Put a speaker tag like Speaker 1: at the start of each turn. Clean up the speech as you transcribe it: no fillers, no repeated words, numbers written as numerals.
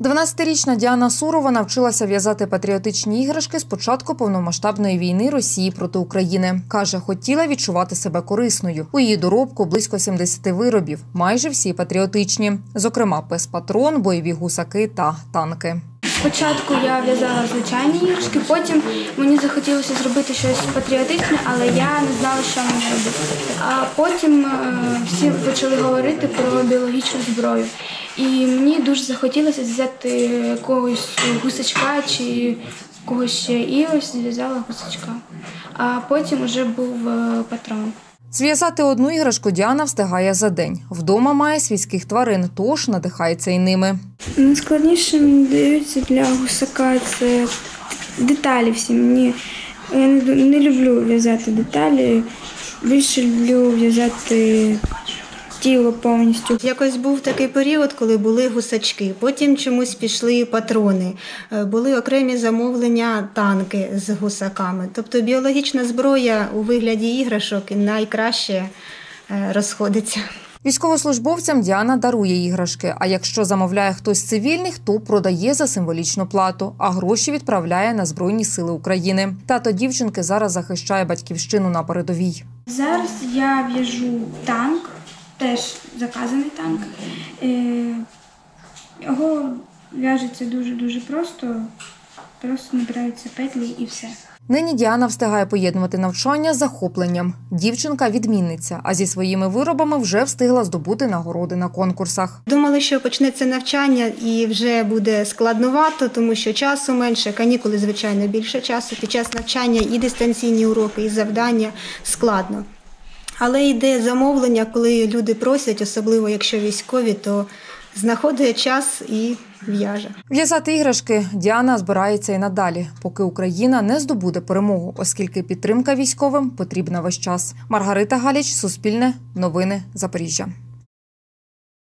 Speaker 1: 12-річна Діана Сурова навчилася в'язати патріотичні іграшки з початку повномасштабної війни Росії проти України. Каже, хотіла відчувати себе корисною. У її доробку близько 70 виробів, майже всі патріотичні. Зокрема, пес-патрон, бойові гусаки та танки.
Speaker 2: Спочатку я в'язала звичайні іграшки, потім мені захотілося зробити щось патріотичне, але я не знала, що мені робити. А потім всі почали говорити про біологічну зброю. І мені дуже захотілося взяти якогось гусачка чи когось ще, і ось зв'язала гусачка. А потім вже був патрон.
Speaker 1: Зв'язати одну іграшку Діана встигає за день. Вдома має свійських тварин, тож надихається і ними.
Speaker 2: Найскладніше мені дається для гусака це деталі всі. Я не люблю в'язати деталі, більше люблю в'язати тіло повністю.
Speaker 3: Якось був такий період, коли були гусачки, потім чомусь пішли патрони, були окремі замовлення танки з гусаками. Тобто біологічна зброя у вигляді іграшок найкраще розходиться.
Speaker 1: Військовослужбовцям Діана дарує іграшки, а якщо замовляє хтось з цивільних, то продає за символічну плату, а гроші відправляє на Збройні сили України. Тато дівчинки зараз захищає батьківщину на передовій.
Speaker 2: Зараз я в'яжу танк, теж заказаний танк. Його в'яжеться дуже-дуже просто набираються петлі і все.
Speaker 1: Нині Діана встигає поєднувати навчання з захопленням. Дівчинка – відмінниця, а зі своїми виробами вже встигла здобути нагороди на конкурсах.
Speaker 3: Думали, що почнеться навчання і вже буде складновато, тому що часу менше, канікули, звичайно, більше часу. Під час навчання і дистанційні уроки, і завдання складно. Але йде замовлення, коли люди просять, особливо якщо військові, то знаходить час і в'яже.
Speaker 1: В'язати іграшки Діана збирається і надалі, поки Україна не здобуде перемогу, оскільки підтримка військовим потрібна весь час. Маргарита Галіч, Суспільне, Новини, Запоріжжя.